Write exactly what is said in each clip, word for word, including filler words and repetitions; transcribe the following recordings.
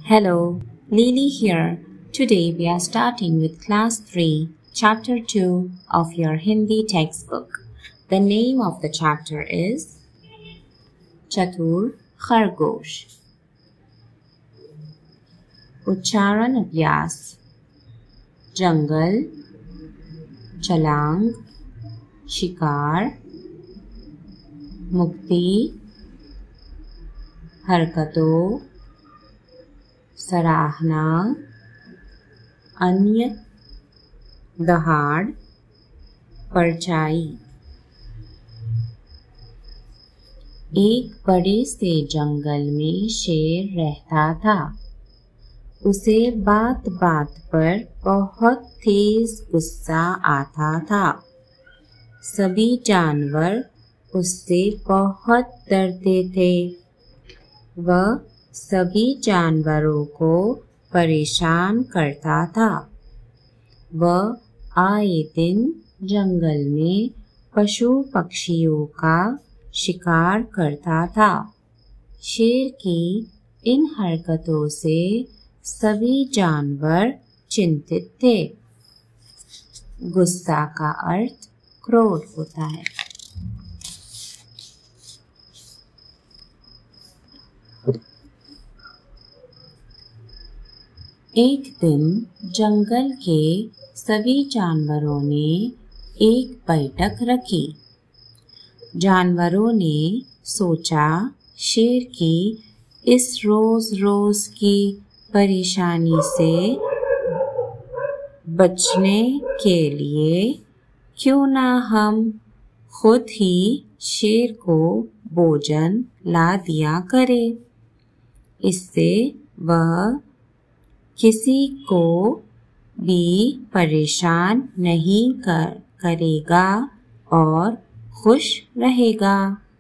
Hello, Lily here. Today we are starting with Class three, Chapter two of your Hindi textbook. The name of the chapter is Chatur Khargosh. उच्चारण अभ्यास जंगल, छलांग, शिकार, मुक्ति, हरकतों, सराहना, अन्य, दहाड़, परछाई। एक बड़े से जंगल में शेर रहता था। उसे बात बात पर बहुत तेज गुस्सा आता था। सभी जानवर उससे बहुत डरते थे। वह सभी जानवरों को परेशान करता था। वह आए दिन जंगल में पशु पक्षियों का शिकार करता था। शेर की इन हरकतों से सभी जानवर चिंतित थे। गुस्सा का अर्थ क्रोध होता है। एक दिन जंगल के सभी जानवरों ने एक बैठक रखी। जानवरों ने सोचा, शेर की इस रोज रोज की परेशानी से बचने के लिए क्यों ना हम खुद ही शेर को भोजन ला दिया करें। इससे वह किसी को भी परेशान नहीं कर करेगा और खुश रहेगा।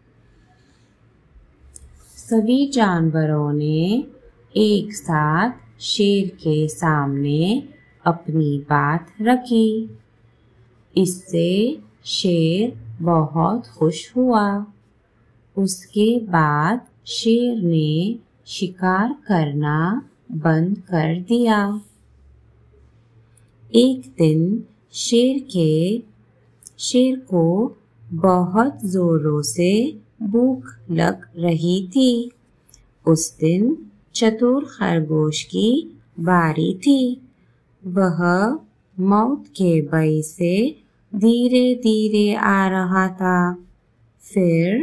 सभी जानवरों ने एक साथ शेर के सामने अपनी बात रखी। इससे शेर बहुत खुश हुआ। उसके बाद शेर ने शिकार करना बंद कर दिया। एक दिन शेर के शेर को बहुत जोरों से भूख लग रही थी। उस दिन चतुर खरगोश की बारी थी। वह मौत के भय से धीरे धीरे आ रहा था। फिर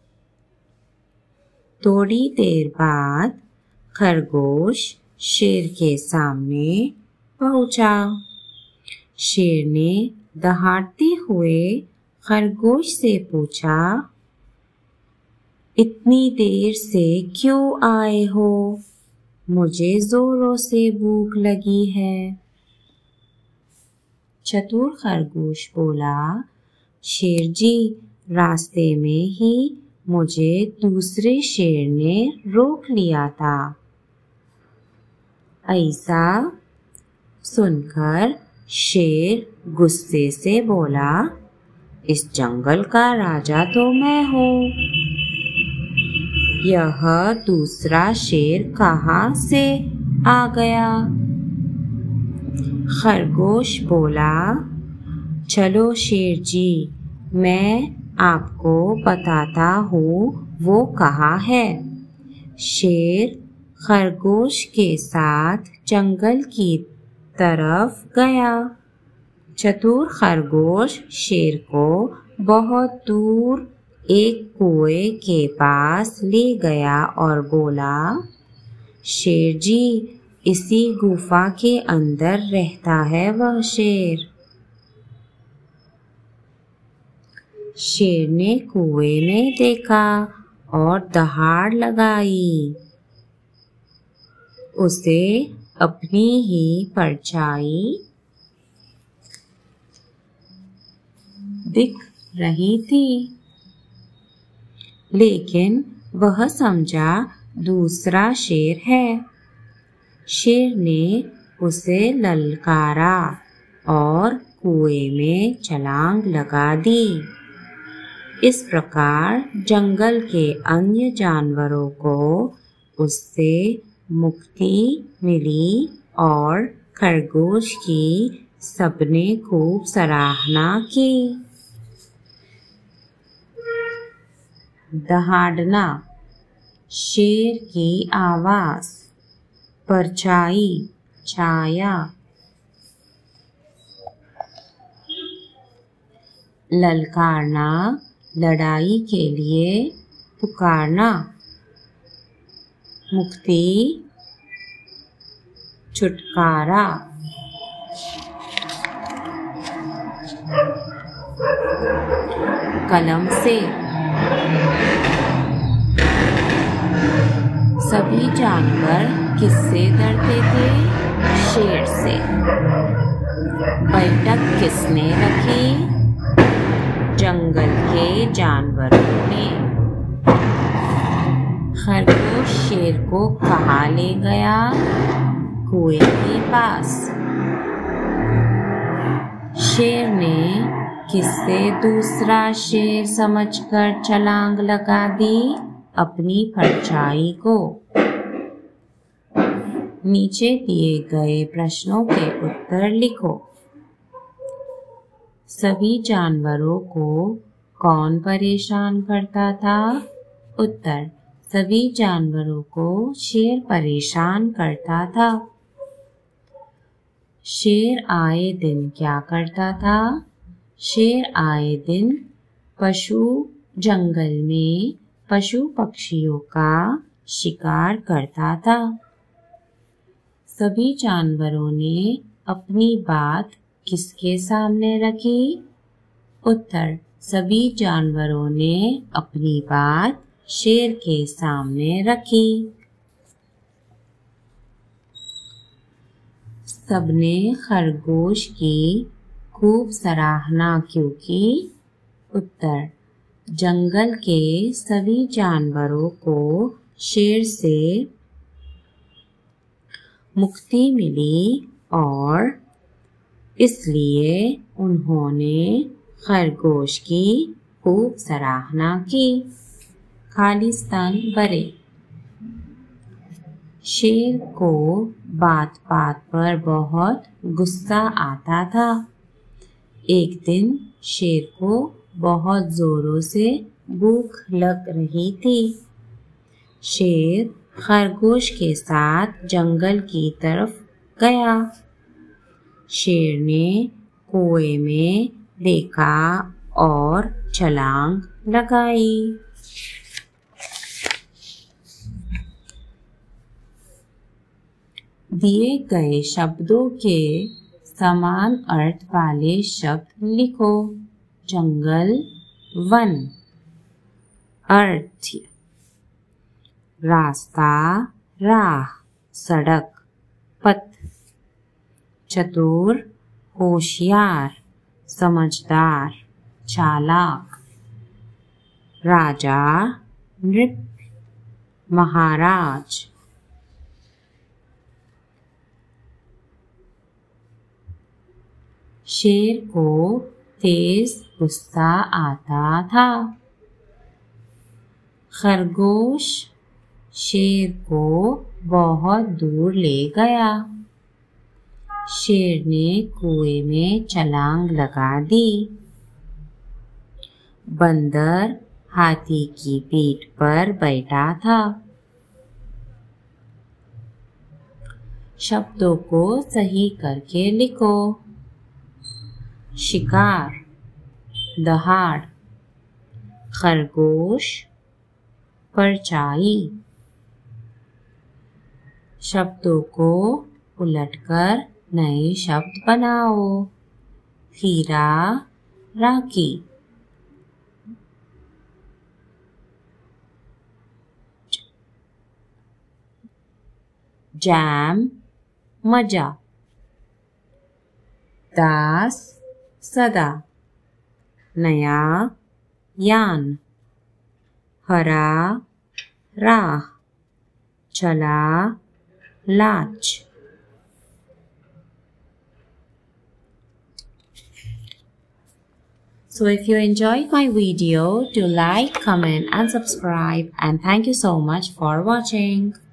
थोड़ी देर बाद खरगोश शेर के सामने पहुंचा। शेर ने दहाड़ते हुए खरगोश से पूछा, इतनी देर से क्यों आए हो? मुझे जोरों से भूख लगी है। चतुर खरगोश बोला, शेर जी, रास्ते में ही मुझे दूसरे शेर ने रोक लिया था। ऐसा सुनकर शेर गुस्से से बोला, इस जंगल का राजा तो मैं हूँ। यह दूसरा शेर कहाँ से आ गया? खरगोश बोला, चलो शेर जी, मैं आपको बताता हूँ वो कहाँ है। शेर खरगोश के साथ जंगल की तरफ गया। चतुर खरगोश शेर को बहुत दूर एक कुएं के पास ले गया और बोला, शेर जी, इसी गुफा के अंदर रहता है वह शेर। शेर ने कुएं में देखा और दहाड़ लगाई। उसे अपनी ही परछाई दिख रही थी, लेकिन वह समझा दूसरा शेर है। शेर ने उसे ललकारा और कुएं में छलांग लगा दी। इस प्रकार जंगल के अन्य जानवरों को उससे मुक्ति मिली और खरगोश की सबने खूब सराहना की। दहाड़ना, शेर की आवाज़। परछाई, छाया। ललकारना, लड़ाई के लिए पुकारना। मुक्ति, छुटकारा। कलम से, सभी जानवर किससे डरते थे? शेर से। बैठक किसने रखी? जंगल के जानवरों ने। खरगोश शेर को कहाँ ले गया? कुएं के पास। शेर ने किससे दूसरा शेर समझकर छलांग लगा दी? अपनी परछाई को। नीचे दिए गए प्रश्नों के उत्तर लिखो। सभी जानवरों को कौन परेशान करता था? उत्तर, सभी जानवरों को शेर परेशान करता था। शेर आए दिन क्या करता था? शेर आए दिन पशु जंगल में पशु पक्षियों का शिकार करता था। सभी जानवरों ने अपनी बात किसके सामने रखी? उत्तर, सभी जानवरों ने अपनी बात शेर के सामने रखी। सबने खरगोश की खूब सराहना क्यों की? उत्तर, जंगल के सभी जानवरों को शेर से मुक्ति मिली और इसलिए उन्होंने खरगोश की खूब सराहना की। खालिस्तान भरे। शेर को बात बात पर बहुत गुस्सा आता था। एक दिन शेर को बहुत जोरों से भूख लग रही थी। शेर खरगोश के साथ जंगल की तरफ गया। शेर ने कुएं में देखा और छलांग लगाई। दिए गए शब्दों के समान अर्थ वाले शब्द लिखो। जंगल, वन। अर्थ, रास्ता, राह, सड़क, पथ। चतुर, होशियार, समझदार, चालाक। राजा, नृप, महाराज। शेर को तेज गुस्सा आता था। खरगोश शेर को बहुत दूर ले गया। शेर ने कुएं में छलांग लगा दी। बंदर हाथी की पीठ पर बैठा था। शब्दों को सही करके लिखो। शिकार, दहाड़। खरगोश, परछाई। शब्दों को उलटकर नए शब्द बनाओ। खीरा, राखी। जैम, मजा। दास, सदा। नया, यान। हरा, राह। चला, लाच। So if you enjoyed my video, do like, comment and subscribe, and thank you so much for watching.